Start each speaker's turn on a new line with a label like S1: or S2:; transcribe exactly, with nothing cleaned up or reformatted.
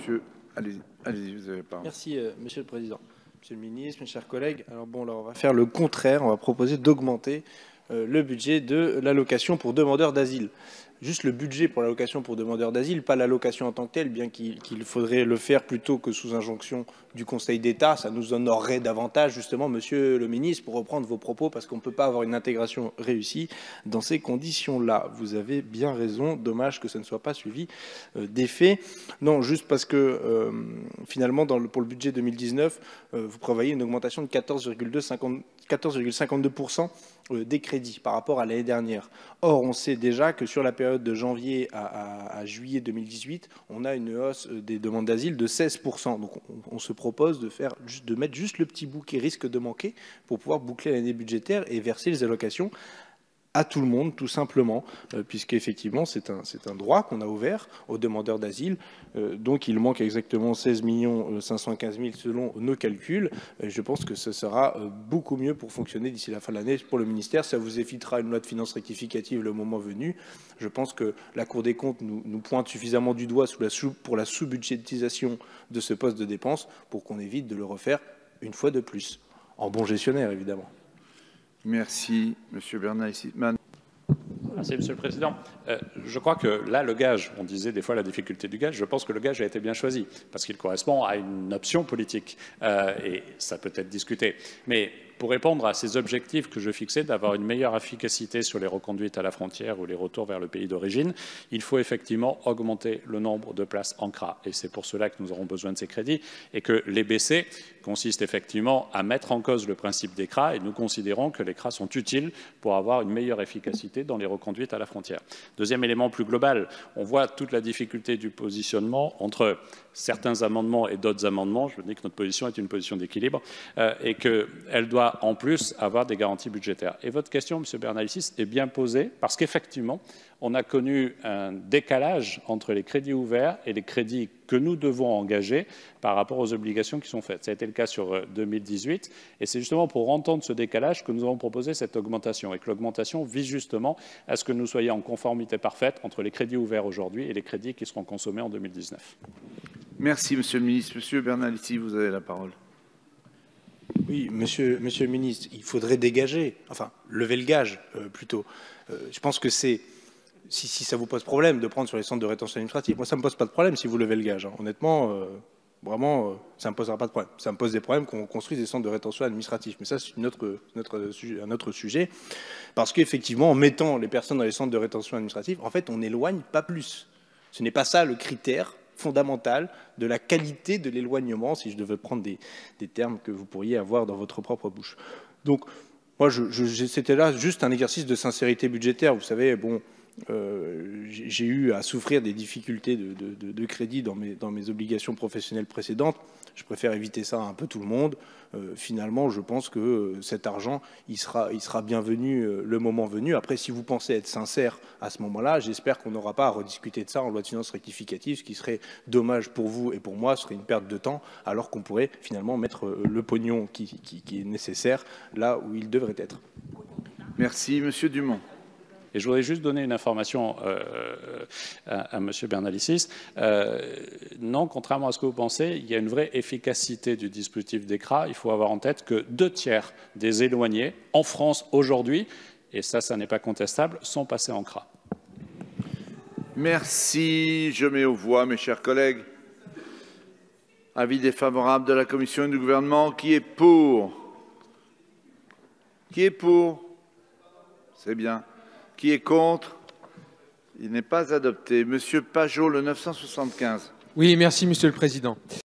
S1: monsieur. Allez-y, allez-y, vous avez la parole.
S2: Merci, euh, Monsieur le Président. Monsieur le Ministre, mes chers collègues. Alors bon, là, on va faire le contraire. On va proposer d'augmenter euh, le budget de l'allocation pour demandeurs d'asile. Juste le budget pour l'allocation pour demandeurs d'asile, pas l'allocation en tant que telle, bien qu'il qu'il faudrait le faire plutôt que sous injonction du Conseil d'État. Ça nous honorerait davantage, justement, Monsieur le Ministre, pour reprendre vos propos, parce qu'on ne peut pas avoir une intégration réussie dans ces conditions-là. Vous avez bien raison. Dommage que ça ne soit pas suivi euh, des faits. Non, juste parce que, euh, finalement, dans le, pour le budget deux mille dix-neuf, euh, vous prévoyez une augmentation de quatorze virgule cinquante-deux pour cent des crédits par rapport à l'année dernière. Or, on sait déjà que sur la période de janvier à, à, à juillet deux mille dix-huit, on a une hausse des demandes d'asile de seize pour cent. Donc, on, on se propose de, faire, de mettre juste le petit bout qui risque de manquer pour pouvoir boucler l'année budgétaire et verser les allocations à tout le monde, tout simplement, euh, puisqu'effectivement, c'est un, c'est un droit qu'on a ouvert aux demandeurs d'asile. Euh, donc, il manque exactement seize millions cinq cent quinze mille selon nos calculs. Euh, je pense que ce sera euh, beaucoup mieux pour fonctionner d'ici la fin de l'année pour le ministère. Ça vous évitera une loi de finances rectificative le moment venu. Je pense que la Cour des comptes nous, nous pointe suffisamment du doigt sous la sous, pour la sous-budgétisation de ce poste de dépense pour qu'on évite de le refaire une fois de plus, en bon gestionnaire, évidemment.
S1: Merci, Monsieur Bernalicis-Mann.
S3: Merci, Monsieur le Président. Euh, je crois que là, le gage, on disait des fois la difficulté du gage, je pense que le gage a été bien choisi, parce qu'il correspond à une option politique, euh, et ça peut être discuté. Mais pour répondre à ces objectifs que je fixais, d'avoir une meilleure efficacité sur les reconduites à la frontière ou les retours vers le pays d'origine, il faut effectivement augmenter le nombre de places en C R A. Et c'est pour cela que nous aurons besoin de ces crédits, et que les baisser consiste effectivement à mettre en cause le principe des C R A, et nous considérons que les C R A sont utiles pour avoir une meilleure efficacité dans les reconduites à la frontière. Deuxième élément plus global, on voit toute la difficulté du positionnement entre certains amendements et d'autres amendements. Je dis que notre position est une position d'équilibre euh, et qu'elle doit en plus avoir des garanties budgétaires. Et votre question, Monsieur Bernalicis, est bien posée parce qu'effectivement, on a connu un décalage entre les crédits ouverts et les crédits que nous devons engager par rapport aux obligations qui sont faites. Ça a été le cas sur deux mille dix-huit et c'est justement pour entendre ce décalage que nous avons proposé cette augmentation et que l'augmentation vise justement à ce que nous soyons en conformité parfaite entre les crédits ouverts aujourd'hui et les crédits qui seront consommés en deux mille dix-neuf.
S1: Merci, Monsieur le Ministre. Monsieur Bernalicis, vous avez la parole.
S2: Oui, monsieur, monsieur le ministre, il faudrait dégager, enfin, lever le gage euh, plutôt. Euh, je pense que c'est, si, si ça vous pose problème de prendre sur les centres de rétention administrative, moi ça ne me pose pas de problème si vous levez le gage. Hein. Honnêtement, euh, vraiment, euh, ça ne me posera pas de problème. Ça me pose des problèmes qu'on construise des centres de rétention administrative. Mais ça, c'est une autre, une autre, un autre sujet. Parce qu'effectivement, en mettant les personnes dans les centres de rétention administrative, en fait, on n'éloigne pas plus. Ce n'est pas ça le critère fondamentale de la qualité de l'éloignement, si je devais prendre des, des termes que vous pourriez avoir dans votre propre bouche. Donc, moi, je, je, c'était là juste un exercice de sincérité budgétaire. Vous savez, bon, euh, j'ai eu à souffrir des difficultés de, de, de, de crédit dans mes, dans mes obligations professionnelles précédentes. Je préfère éviter ça à un peu tout le monde. Euh, finalement, je pense que euh, cet argent, il sera, il sera bienvenu euh, le moment venu. Après, si vous pensez être sincère à ce moment-là, j'espère qu'on n'aura pas à rediscuter de ça en loi de finances rectificative, ce qui serait dommage pour vous et pour moi, ce serait une perte de temps, alors qu'on pourrait finalement mettre euh, le pognon qui, qui, qui est nécessaire là où il devrait être.
S1: Merci, Monsieur Dumont.
S3: Et je voudrais juste donner une information euh, à, à M. Bernalicis. Euh, non, contrairement à ce que vous pensez, il y a une vraie efficacité du dispositif des C R A. Il faut avoir en tête que deux tiers des éloignés en France aujourd'hui, et ça, ça n'est pas contestable, sont passés en C R A.
S1: Merci. Je mets aux voix, mes chers collègues. Avis défavorable de la Commission et du gouvernement. Qui est pour? Qui est pour? C'est bien. Qui est contre? Il n'est pas adopté. Monsieur Pajot, le neuf cent soixante-quinze.
S4: Oui, merci, Monsieur le Président.